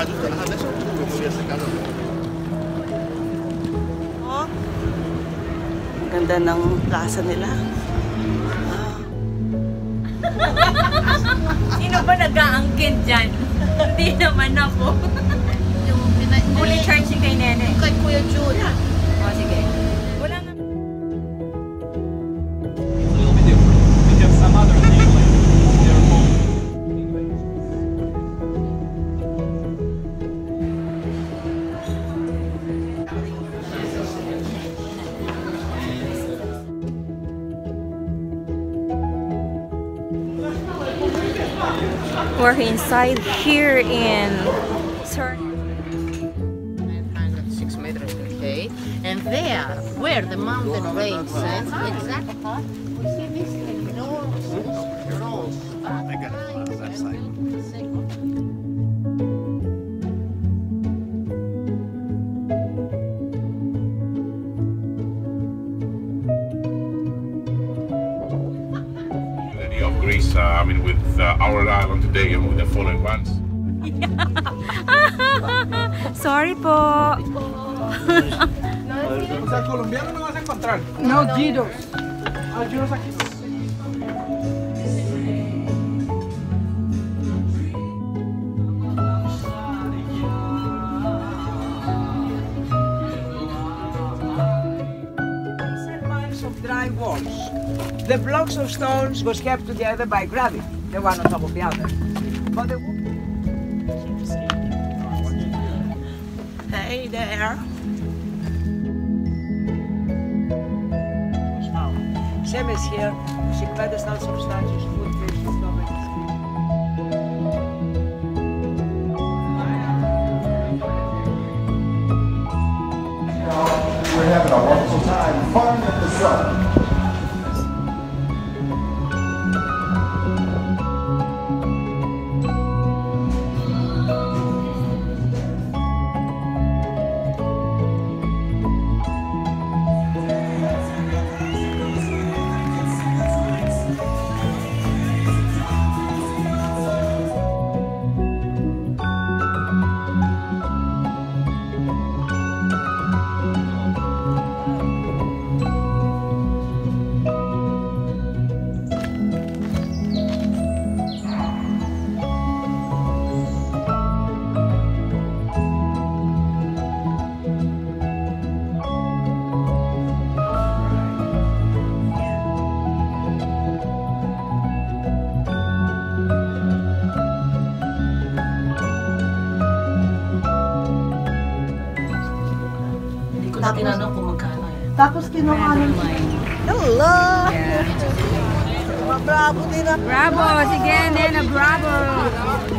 Oh, ganda ng plaza nila. Sino ba nag-aangkin dyan? Hindi naman ako. Fully charging kay Nene. Kay Kuya Jude. O, sige. Wala nga. We're inside here in 906 meters, okay? And there, where the mountain range ends, exactly, we see this enormous rose. I got it on the left side. Of Greece, I mean, with our island today and with the following ones. Sorry po. Sa colombiano me vas a encontrar. No gyros. Gyros aquí. Miles of dry walls. The blocks of stones was kept together by gravity, the one on top of the other. But the Hey there. same as here, using pedestal substantial food fish with stomachs. We're having a wonderful time fun in the sun. Tinanong kung magkano yan. Tapos kinuha ng Hello! Yeah. Bravo din na. Bravo! Sige, Nena, bravo!